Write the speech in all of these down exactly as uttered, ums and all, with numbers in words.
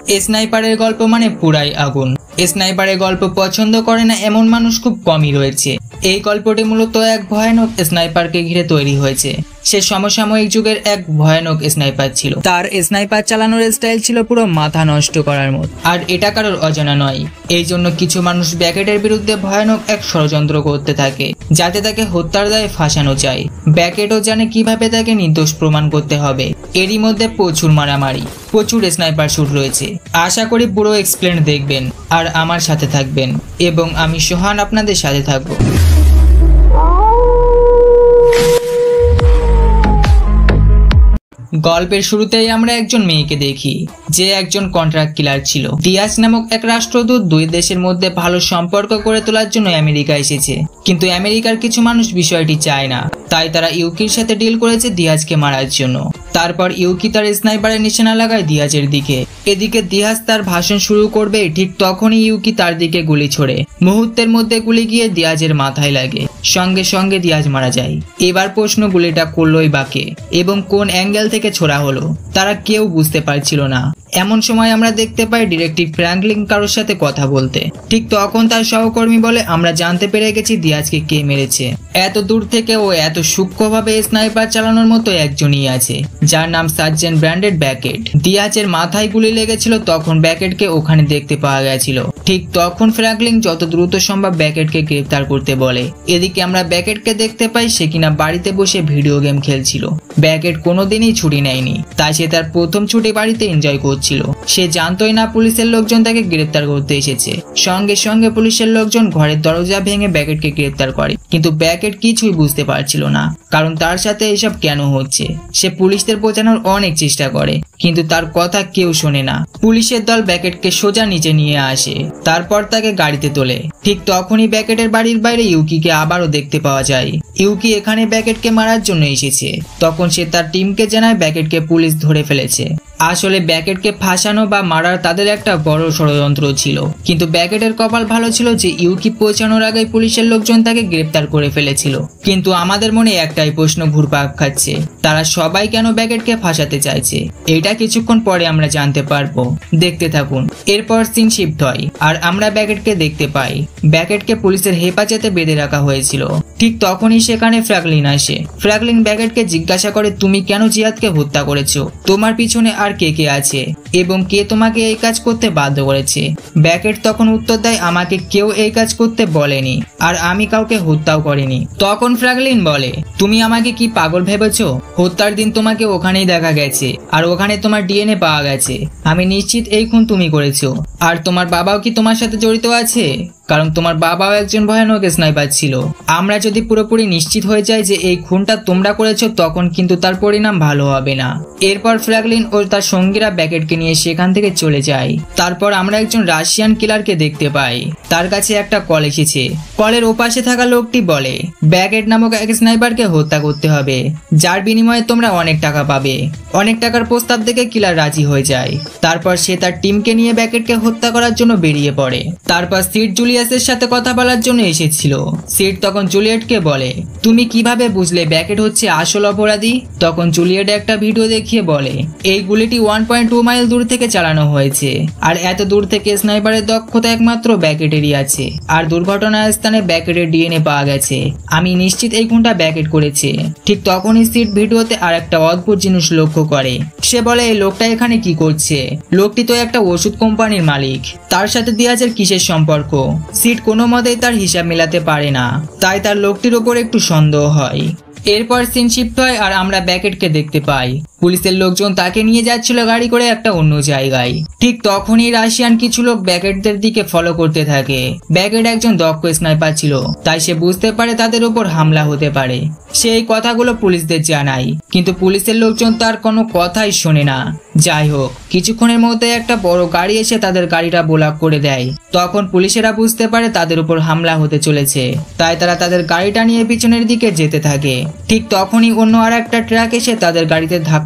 স্নাইপারের গল্প মানে পুরাই আগুন। স্নাইপারের গল্প পছন্দ করে না এমন মানুষ খুব কমই রয়েছে। এই গল্পটি মূলত এক ভয়ানক স্নাইপারকে ঘিরে তৈরি হয়েছে। সে সমসাময়িক যুগের এক ভয়ানক স্নাইপার ছিল। তার স্নাইপার চালানোর স্টাইল ছিল পুরো মাথা নষ্ট করার মতো, আর এটা কারোর অজানা নয়। এই জন্য কিছু মানুষ ব্যাকেটের বিরুদ্ধে ভয়ানক এক ষড়যন্ত্র করতে থাকে যাতে তাকে হত্যার দায়ে ফাঁসানো যায়। ব্যাকেটও জানে কিভাবে তাকে নির্দোষ প্রমাণ করতে হবে। এরই মধ্যে প্রচুর মারামারি, প্রচুর স্নাইপার শুট রয়েছে। আশা করি পুরো এক্সপ্লেন দেখবেন আর আমার সাথে থাকবেন, এবং আমি সোহান আপনাদের সাথে থাকবো। গল্পের শুরুতেই আমরা একজন মেয়েকে দেখি যে একজন কন্ট্রাক্ট কিলার ছিল। দিয়াজ নামক এক রাষ্ট্রদূত দুই দেশের মধ্যে ভালো সম্পর্ক করে তোলার জন্য আমেরিকা এসেছে, কিন্তু আমেরিকার কিছু মানুষ বিষয়টি চায় না। তাই তারা ইউকির সাথে ডিল করেছে দিয়াজকে মারার জন্য। তারপর ইউকি তার স্নাইপারের নিশানা লাগায় দিয়াজের দিকে। এদিকে দিয়াজ তার ভাষণ শুরু করবে, ঠিক তখনই ইউকি তার দিকে গুলি ছোড়ে। মুহূর্তের মধ্যে গুলি গিয়ে দিয়াজের মাথায় লাগে, সঙ্গে সঙ্গে দিয়াজ মারা যায়। এবার প্রশ্ন, গুলিটা করলোই বাকে এবং কোন অ্যাঙ্গেল থেকে ছোড়া হলো তারা কেউ বুঝতে পারছিল না। এমন সময় আমরা দেখতে পাই ডিটেকটিভ ফ্র্যাঙ্কলিন কারোর সাথে কথা বলতে। ঠিক তখন তার সহকর্মী বলে, আমরা জানতে পেরে গেছি দিয়াজকে কে মেরেছে। এত দূর থেকে ও এত সূক্ষ্মভাবে স্নাইপার চালানোর মতো একজনই আছে, যার নাম সার্জেন্ট ব্র্যান্ডেড ব্যাকেট। দিয়াজের মাথায় গুলি লেগেছিল, তখন ব্যাকেটকে ওখানে দেখতে পাওয়া গেছিল। ঠিক তখন ফ্র্যাঙ্কলিন যত দ্রুত সম্ভব ব্যাকেটকে গ্রেফতার করতে বলে। এদিকে আমরা ব্যাকেটকে দেখতে পাই সে কিনা বাড়িতে বসে ভিডিও গেম খেলছিল। ব্যাকেট কোনোদিনই ছুটি নেয়নি, তাই সে তার প্রথম ছুটি বাড়িতে এনজয় করছিল। সে জানতোই না পুলিশের লোকজন তাকে গ্রেফতার করতে এসেছে। সঙ্গে সঙ্গে পুলিশের লোকজন ঘরের দরজা ভেঙে ব্যাকেটকে গ্রেফতার করে, কিন্তু ব্যাকেট কিছুই বুঝতে পারছিল না, কারণ তার সাথে এসব কেন হচ্ছে। সে পুলিশদের বোঝানোর অনেক চেষ্টা করে, কিন্তু তার কথা কেউ শোনে না। পুলিশের দল ব্যাকেটকে সোজা নিচে নিয়ে আসে, তারপর তাকে গাড়িতে তোলে। ঠিক তখনই ব্যাকেটের বাড়ির বাইরে ইউকিকে আবারও দেখতে পাওয়া যায়। ইউকি এখানে ব্যাকেটকে মারার জন্য এসেছে। তখন সে তার টিমকে জানায় ব্যাকেটকে পুলিশ ধরে ফেলেছে। আসলে ব্যাকেটকে ফাঁসানো বা মারার তাদের একটা বড় ষড়যন্ত্র ছিল, কিন্তু ব্যাকেটের কপাল ভালো ছিল যে ইউকি পৌঁছানোর আগে পুলিশের লোকজন তাকে গ্রেফতার করে ফেলেছিল। কিন্তু আমাদের মনে একটাই প্রশ্ন ঘুরপাক খাচ্ছে, তারা সবাই কেন ব্যাকেটকে ফাঁসাতে চাইছে? এটা কিছুক্ষণ পরে আমরা জানতে পারবো, দেখতে থাকুন। এরপর সিন শিফট হয় আর আমরা ব্যাকেটকে দেখতে পাই। ব্যাকেটকে পুলিশের হেফাজতে বেঁধে রাখা হয়েছিল। ঠিক তখনই সেখানে ফ্র্যাঙ্কলিন আসে। ফ্র্যাঙ্কলিন ব্যাকেটকে জিজ্ঞাসা করে, তুমি কেন জিয়াদকে হত্যা করেছো? তোমার পিছনে আর কে কে আছে এবং কে তোমাকে এই কাজ করতে বাধ্য করেছে? ব্যাকেট তখন উত্তর দেয়, আমাকে কেউ এই কাজ করতে বলেনি আর আমি কাউকে হত্যাও করিনি। তখন ফ্র্যাঙ্কলিন বলে, তুমি আমাকে কি পাগল ভেবেছো? হত্যার দিন তোমাকে ওখানেই দেখা গেছে আর ওখানে তোমার ডিএনএ পাওয়া গেছে। আমি নিশ্চিত এই খুন তুমি করেছো। আর তোমার বাবাও কি তোমার সাথে জড়িত আছে? কারণ তোমার বাবাও একজন ভয়ানক স্নাইপার ছিল। আমরা যদি পুরোপুরি নিশ্চিত হয়ে যাই যে এই খুনটা তোমরা করেছো, তখন কিন্তু তার পরিণাম ভালো হবে না। এরপর ফ্র্যাঙ্কলিন ও তার সঙ্গীরা ব্যাকেটকে নিয়ে সেখান থেকে চলে যায়। তারপর আমরা একজন রাশিয়ান কিলারকে দেখতে পাই। তার কাছে একটা কল এসেছে। কলের ওপাশে থাকা লোকটি বলে, ব্যাকেট নামক এক স্নাইপারকে হত্যা করতে হবে, যার বিনিময়ে তোমরা অনেক টাকা পাবে। অনেক টাকার প্রস্তাব দেখে কিলার রাজি হয়ে যায়। তারপর সে তার টিমকে নিয়ে ব্যাকেটকে হত্যা করার জন্য বেরিয়ে পড়ে। তারপর সিড জুলিয়াসের সাথে কথা বলার জন্য এসেছিল। সিড তখন জুলিয়েটকে বলে, তুমি কিভাবে বুঝলে ব্যাকেট হচ্ছে আসল অপরাধী? তখন জুলিয়েট একটা ভিডিও দেখিয়ে বলে, এই গুলিটি ওয়ান পয়েন্ট টু মাইল দূর থেকে চালানো হয়েছে, আর এত দূর থেকে স্নাইপারের দক্ষতা একমাত্র ব্যাকেটেরই আছে। আর দুর্ঘটনার স্থানে ব্যাকেটের ডিএনএ পাওয়া গেছে। আমি নিশ্চিত এই খুনটা ব্যাকেট করেছে। ঠিক তখনই সিড ভিডিওতে আর একটা অদ্ভুত জিনিস লক্ষ্য করে। সে বলে, এই লোকটা এখানে কি করছে? লোকটি তো একটা ওষুধ কোম্পানির মালিক, তার সাথে দিয়াজের কিসের সম্পর্ক? সিড কোনো মতেই তার হিসাব মেলাতে পারে না, তাই তার লোকটির উপর একটু সন্দেহ হয়। এরপর সিন শিফট হয় আর আমরা ব্যাকেটকে দেখতে পাই। পুলিশের লোকজন তাকে নিয়ে যাচ্ছিল গাড়ি করে একটা অন্য জায়গায়। ঠিক তখনই রাশিয়ান কিছু লোক ব্যাকেটদের দিকে ফলো করতে থাকে। ব্যাকেট একজন দক্ষ স্নাইপার ছিল, তাই সে বুঝতে পারে তাদের উপর হামলা হতে পারে। সে এই কথাগুলো পুলিশদের জানায়, কিন্তু পুলিশের লোকজন তার কোনো কথাই শোনে না। যাই হোক, কিছুক্ষণের মধ্যে একটা বড় গাড়ি এসে তাদের গাড়িটা ব্লক করে দেয়। তখন পুলিশেরা বুঝতে পারে তাদের উপর হামলা হতে চলেছে, তাই তারা তাদের গাড়িটা নিয়ে পিছনের দিকে যেতে থাকে। ঠিক তখনই অন্য আর একটা ট্রাক এসে তাদের গাড়িতে ধাক্কা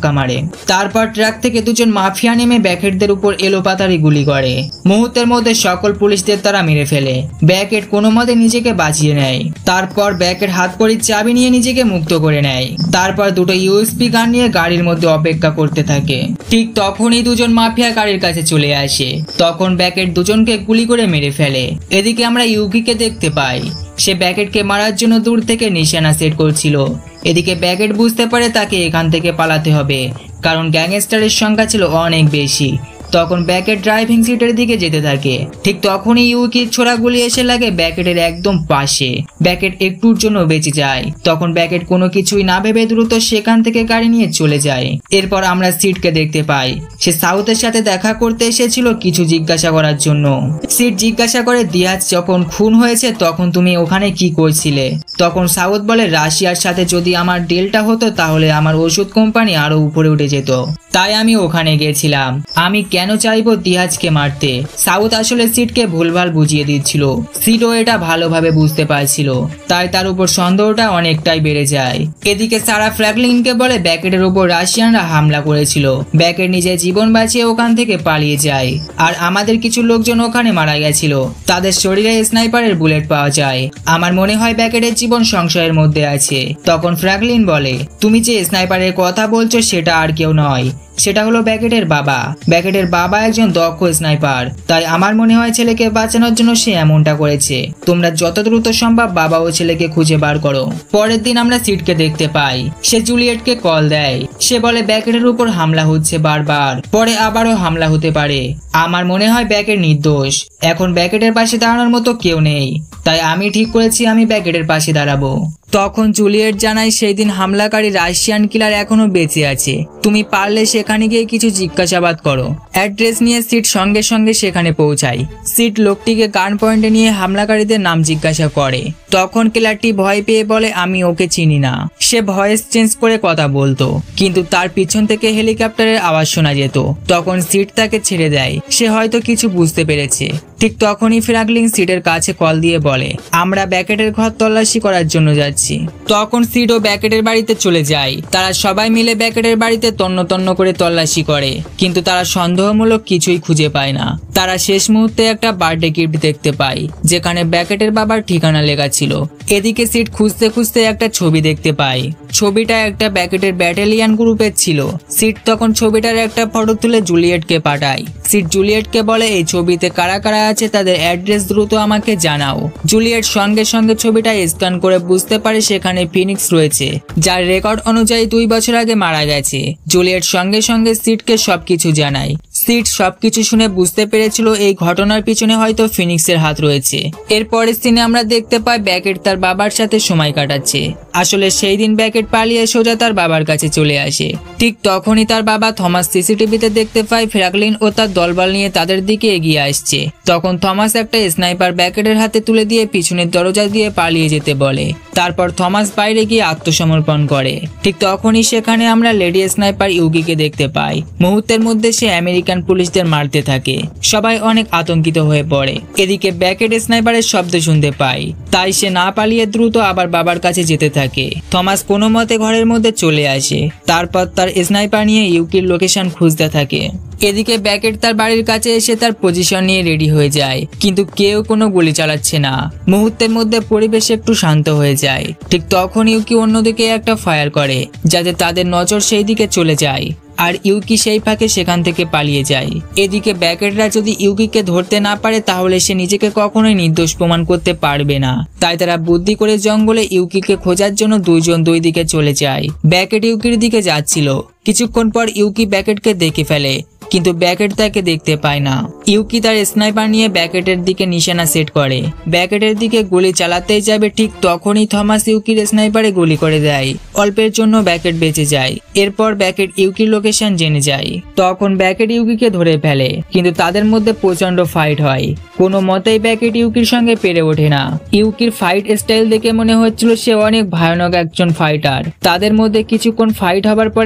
ধাক্কা মারে। তারপর ট্রাক থেকে দুজন মাফিয়া নেমে ব্যাকেটদের উপর এলোপাতাড়ি গুলি করে। মুহূর্তের মধ্যে সকল পুলিশদের তারা মেরে ফেলে। ব্যাকেট কোনো মতে নিজেকে বাঁচিয়ে নেয়। তারপর ব্যাকেট হাত কড়ির চাবি নিয়ে নিজেকে মুক্ত করে নেয়। তারপর দুটো ইউএসপি গান নিয়ে গাড়ির মধ্যে অপেক্ষা করতে থাকে। ঠিক তখনই দুজন মাফিয়া গাড়ির কাছে চলে আসে। তখন ব্যাকেট দুজনকে গুলি করে মেরে ফেলে। এদিকে আমরা ইউকিকে দেখতে পাই। সে ব্যাকেটকে মারার জন্য দূর থেকে নিশানা সেট করছিল। এদিকে ব্যাকেট বুঝতে পারে তাকে এখান থেকে পালাতে হবে, কারণ গ্যাংস্টারের সংখ্যা ছিল অনেক বেশি। তখন ব্যাকেট ড্রাইভিং সিটের দিকে যেতে থাকে। ঠিক তখনই ইউকির ছোড়া গুলি এসে লাগে ব্যাকেটের একদম পাশে। ব্যাকেট একটুর জন্য বেঁচে যায়। তখন ব্যাকেট কোনো কিছুই না ভেবে দ্রুত সেখান থেকে গাড়ি নিয়ে চলে যায়। এরপর আমরা সিটকে দেখতে পাই। সে সাউথের সাথে দেখা করতে এসেছিল কিছু জিজ্ঞাসা করার জন্য। সিট জিজ্ঞাসা করে, দিয়াজ যখন খুন হয়েছে তখন তুমি ওখানে কি করছিলে? তখন সাউথ বলে, রাশিয়ার সাথে যদি আমার ডিলটা হতো তাহলে আমার ওষুধ কোম্পানি আরো উপরে উঠে যেত, তাই আমি ওখানে গেছিলাম। আমি কেন চাইবো দিয়াজকে মারতে? সাউথ আসলে সিটকে ভুলভাল বুঝিয়ে দিচ্ছিল। সিটও এটা ভালোভাবে বুঝতে পারছিল, তাই তার উপর সন্দেহটা অনেকটাই বেড়ে যায়। এদিকে সারা ফ্র্যাঙ্কলিনকে বলে ব্যাকেটের উপর রাশিয়ানরা হামলা করেছিল। ব্যাকেট নিজের জীবন বাঁচিয়ে ওখান থেকে পালিয়ে যায়। আর আমাদের কিছু লোকজন ওখানে মারা গেছিল, তাদের শরীরে স্নাইপারের বুলেট পাওয়া যায়। আমার মনে হয় ব্যাকেটের জীবন সংশয়ের মধ্যে আছে। তখন ফ্র্যাঙ্কলিন বলে, তুমি যে স্নাইপারের কথা বলছো সেটা আর কেউ নয়, সেটা হলো ব্যাকেটের বাবা। ব্যাকেটের বাবা একজন দক্ষ স্নাইপার, তাই আমার মনে হয় ছেলেকে বাঁচানোর জন্য সে এমনটা করেছে। তোমরা যত দ্রুত সম্ভব বাবা ও ছেলেকে খুঁজে বার করো। পরের দিন আমরা সিটকে দেখতে পাই। সে জুলিয়েটকে কল দেয়। সে বলে ব্যাকেটের উপর হামলা হচ্ছে বারবার, পরে আবারও হামলা হতে পারে। আমার মনে হয় ব্যাকেট নির্দোষ। এখন ব্যাকেটের পাশে দাঁড়ানোর মতো কেউ নেই, তাই আমি ঠিক করেছি আমি ব্যাকেটের পাশে দাঁড়াবো। তখন জুলিয়েট জানায় সেই দিন হামলাকারী রাশিয়ান কিলার এখনো বেঁচে আছে। তুমি পারলে সেখানে গিয়ে কিছু জিজ্ঞাসাবাদ করো। অ্যাড্রেস নিয়ে সিট সঙ্গে সঙ্গে সেখানে পৌঁছায়। সিট লোকটিকে গান পয়েন্টে নিয়ে হামলাকারীদের নাম জিজ্ঞাসা করে। তখন কিলারটি ভয় পেয়ে বলে, আমি ওকে চিনি না। সে ভয়েস চেঞ্জ করে কথা বলতো, কিন্তু তার পিছন থেকে হেলিকপ্টারের আওয়াজ শোনা যেত। তখন সিট তাকে ছেড়ে দেয়। সে হয়তো কিছু বুঝতে পেরেছে। ঠিক তখনই ফ্র্যাঙ্কলিন সিটের কাছে কল দিয়ে বলে, আমরা ব্যাকেটের ঘর তল্লাশি করার জন্য যাচ্ছি। তখন সিট ও ব্যাকেটের বাড়িতে চলে যায়। তারা সবাই মিলে ব্যাকেটের বাড়িতে তন্ন তন্ন করে তল্লাশি করে, কিন্তু তারা সন্দেহমূলক কিছুই খুঁজে পায় না। তারা শেষ মুহূর্তে একটা বার্থডে গিফট দেখতে পায়, যেখানে ব্যাকেটের বাবার ঠিকানা লেখা ছিল। এদিকে সিট খুঁজতে খুঁজতে একটা ছবি দেখতে পায়। ছবিটা একটা ব্যাকেটের ব্যাটালিয়ান গ্রুপের ছিল। সিট তখন ছবিটার একটা ফটো তুলে জুলিয়েটকে পাঠায়। সিট জুলিয়েটকে বলে, এই ছবিতে কারা কারা আছে তাদের অ্যাড্রেস দ্রুত আমাকে জানাও। জুলিয়েট সঙ্গে সঙ্গে ছবিটা স্ক্যান করে বুঝতে পারে সেখানে ফিনিক্স রয়েছে, যার রেকর্ড অনুযায়ী দুই বছর আগে মারা গেছে। জুলিয়েট সঙ্গে সঙ্গে সিটকে সবকিছু জানায়। সিট সবকিছু শুনে বুঝতে পেরেছিল এই ঘটনার পিছনে হয়তো ফিনিক্সের হাত রয়েছে। এরপরের সিনে আমরা দেখতে পাই ব্যাকেট তার বাবার সাথে সময় কাটাচ্ছে। আসলে সেই দিন ব্যাকেট পালিয়ে সোজা তার বাবার কাছে চলে আসে। ঠিক তখনই তার বাবা থমাস সিসিটিভিতে দেখতে পায় ফ্র্যাঙ্কলিন ও তার দলবল নিয়ে তাদের দিকে এগিয়ে আসছে। তখন থমাস একটা স্নাইপার ব্যাকেটের হাতে তুলে দিয়ে পিছনের দরজা দিয়ে পালিয়ে যেতে বলে। তারপর থমাস বাইরে গিয়ে আত্মসমর্পণ করে। ঠিক তখনই সেখানে আমরা লেডি স্নাইপার ইউকিকে দেখতে পাই। মুহূর্তের মধ্যে সে আমেরিকান পুলিশদের মারতে থাকে। সবাই অনেক আতঙ্কিত হয়ে পড়ে। এদিকে ব্যাকেট স্নাইপারের শব্দ শুনতে পায়, তাই সে না পালিয়ে দ্রুত আবার বাবার কাছে যেতে থাকে। থমাস কোনো মতে ঘরের মধ্যে চলে আসে। তারপর তার স্নাইপার নিয়ে ইউকির লোকেশন খুঁজতে থাকে। এদিকে ব্যাকেট তার বাড়ির কাছে এসে তার পজিশন নিয়ে রেডি হয়ে যায়, কিন্তু কেউ কোনো গুলি চালাচ্ছে না। মুহূর্তের মধ্যে পরিবেশ একটু শান্ত হয়ে যায়। ঠিক তখন ইউকি অন্যদিকে একটা ফায়ার করে, যাতে তাদের নজর সেই দিকে চলে যায়। আর ইউকি সেই ফাঁকে সেখান থেকে পালিয়ে যায়। এদিকে ব্যাকেটরা যদি ইউকিকে ধরতে না পারে তাহলে সে নিজেকে কখনোই নির্দোষ প্রমাণ করতে পারবে না। তাই তারা বুদ্ধি করে জঙ্গলে ইউকিকে খোঁজার জন্য দুইজন দুই দিকে চলে যায়। ব্যাকেট ইউকির দিকে যাচ্ছিল। কিছুক্ষণ পর ইউকি ব্যাকেটকে দেখে ফেলে, কিন্তু ব্যাকেট তাকে দেখতে পায় না। ইউকি তার স্নাইপার নিয়ে ব্যাকেটের দিকে নিশানা সেট করে। ব্যাকেটের দিকে গুলি চালাতেই যাবে, ঠিক তখনই থমাস ইউকির স্নাইপারে গুলি করে দেয়। অল্পের জন্য ব্যাকেট বেঁচে যায়। এরপর ব্যাকেট ইউকির লোকেশন জেনে যায়। তখন ব্যাকেট ইউকিকে ধরে ফেলে, কিন্তু তাদের মধ্যে প্রচন্ড ফাইট হয়। কোনো মতেই ব্যাকেট ইউকির সঙ্গে পেরে ওঠে না। ইউকির ফাইট স্টাইল দেখে মনে হচ্ছিল সে অনেক ভয়ানক একজন ফাইটার। তাদের মধ্যে কিছুক্ষণ ফাইট হবার পরে এক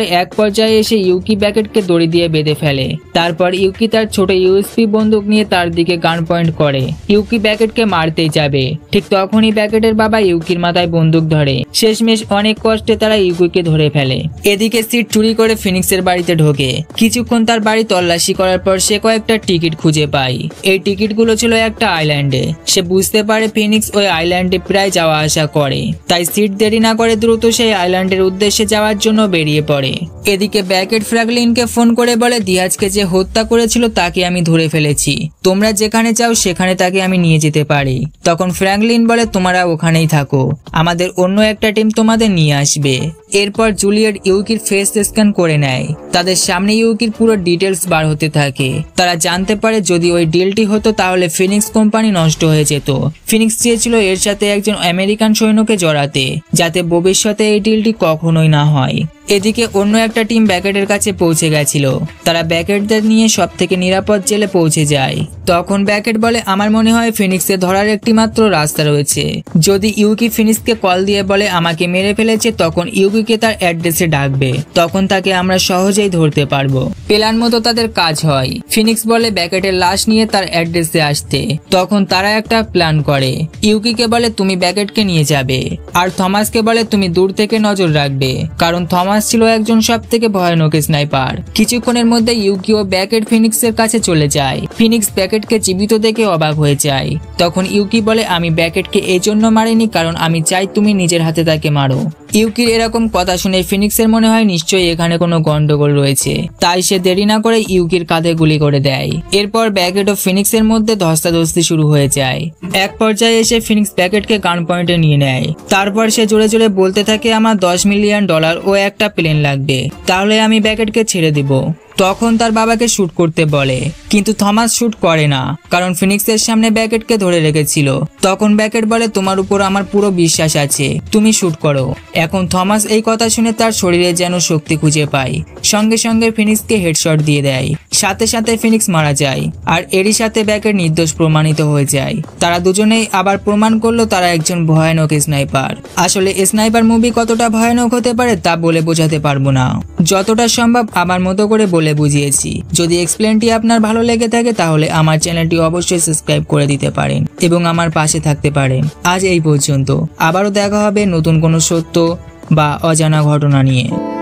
পর্যায়ে এসে ইউকি ব্যাকেটকে দড়ি দিয়ে বেঁধে ফেলে। তারপর ইউকি তার ছোট ইউএসপি বন্দুক নিয়ে তার দিকে গান পয়েন্ট করে। ইউকি ব্যাকেটকে মারতেই যাবে, ঠিক তখনই ব্যাকেটের বাবা ইউকির মাথায় বন্দুক ধরে। শেষমেশ অনেক কষ্টে তারা ইউকিকে ধরে ফেলে। এদিকে সিট চুরি করে ফিনিক্সের বাড়িতে ঢোকে। কিছুক্ষণ তার বাড়ি তল্লাশি করার পর সে কয়েকটা টিকিট খুঁজে পায়। এই টিকিটগুলো ছিল একটা আইল্যান্ডে। সে বুঝতে পারে ফিনিক্স ওই আইল্যান্ডে প্রায় যাওয়া আসা করে, তাই সিট দেরি না করে দ্রুত সেই আইল্যান্ডের উদ্দেশ্যে যাওয়ার জন্য বেরিয়ে পড়ে। এদিকে ব্যাকেট ফ্র্যাঙ্কলিনকে ফোন করে বলে, দিয়াজকে যে হত্যা করেছিল তাকে আমি ধরে ফেলেছি, তোমরা যেখানে চাও সেখানে তাকে আমি নিয়ে যেতে পারি। তখন ফ্র্যাঙ্কলিন বলে, তোমরা ওখানেই থাকো, আমাদের অন্য একটা টিম তোমাদের নিয়ে আসবে। এরপর জুলিয়েট ইউকির ফেস স্ক্যান করে নেয়। তাদের সামনে ইউকির পুরো ডিটেলস বার হতে থাকে। তারা জানতে পারে যদি ওই ডিলটি হতো তাহলে ফিনিক্স কোম্পানি নষ্ট হয়ে যেত। ফিনিক্স চেয়েছিল এর সাথে একজন আমেরিকান সৈন্যকে জড়াতে, যাতে ভবিষ্যতে এই ডিলটি কখনোই না হয়। এদিকে অন্য একটা টিম ব্যাকেটের কাছে পৌঁছে গেছিল। তারা ব্যাকেটদের নিয়ে সব থেকে নিরাপদ জেলে পৌঁছে যায়। তখন ব্যাকেট বলে, আমার মনে হয় ফিনিক্সকে ধরার একটি মাত্র রাস্তা রয়েছে। যদি ইউকি ফিনিক্সকে কল দিয়ে বলে আমাকে মেরে ফেলেছে, তখন ইউকিকে তার অ্যাড্রেসে ডাকবে, তখন তাকে আমরা সহজেই ধরতে পারবো। প্ল্যান মতো তাদের কাজ হয়। ফিনিক্স বলে ব্যাকেটের লাশ নিয়ে তার অ্যাড্রেসে আসতে। তখন তারা একটা প্ল্যান করে। ইউকিকে বলে তুমি ব্যাকেটকে নিয়ে যাবে, আর থমাসকে বলে তুমি দূর থেকে নজর রাখবে, কারণ থমাস ছিল একজন সব থেকে ভয়ানক স্নাইপার। কিছুক্ষণের মধ্যে ইউকি ও ব্যাকেট ফিনিক্সের কাছে চলে যায়। ফিনিক্স ব্যাকেটকে জীবিত দেখে অবাক হয়ে যায়। তখন ইউকি বলে, আমি ব্যাকেটকে এই জন্য মারিনি কারণ আমি চাই তুমি নিজের হাতে তাকে মারো। ইউকির এরকম কথা শুনে ফিনিক্সের মনে হয় নিশ্চয়ই এখানে কোনো গন্ডগোল রয়েছে, তাই সে দেরি না করে ইউকির কাঁধে গুলি করে দেয়। এরপর ব্যাকেট ও ফিনিক্সের মধ্যে ধস্তাধস্তি শুরু হয়ে যায়। এক পর্যায়ে এসে ফিনিক্স ব্যাকেটকে গান পয়েন্টে নিয়ে নেয়। তারপর সে জোরে জোরে বলতে থাকে, আমার দশ মিলিয়ন ডলার ও একটা প্লেন লাগবে, তাহলে আমি ব্যাকেটকে ছেড়ে দিব। তখন তার বাবাকে শুট করতে বলে, কিন্তু থমাস শুট করে না, কারণ ফিনিক্সের সামনে ব্যাকেটকে ধরে রেখেছিল। তখন ব্যাকেট বলে, তোমার উপর আমার পুরো বিশ্বাস আছে, তুমি শুট করো। এখন থমাস এই কথা শুনে তার শরীরে যেন শক্তি খুঁজে পায়। সঙ্গে সঙ্গে ফিনিক্সকে হেডশট দিয়ে দেয়। সাথে সাথে ফিনিক্স মারা যায়, আর এরই সাথে ব্যাকেট নির্দোষ প্রমাণিত হয়ে যায়। তারা দুজনেই আবার প্রমাণ করলো তারা একজন ভয়ানক স্নাইপার। আসলে স্নাইপার মুভি কতটা ভয়ানক হতে পারে তা বলে বোঝাতে পারবো না, যতটা সম্ভব আমার মতো করে বলে বুঝিয়েছি। যদি এক্সপ্লেনটি আপনার ভালো লেগে থাকে তাহলে আমার চ্যানেলটি অবশ্যই সাবস্ক্রাইব করে দিতে পারেন এবং আমার পাশে থাকতে পারেন। আজ এই পর্যন্ত, আবারও দেখা হবে নতুন কোনো সত্য বা অজানা ঘটনা নিয়ে।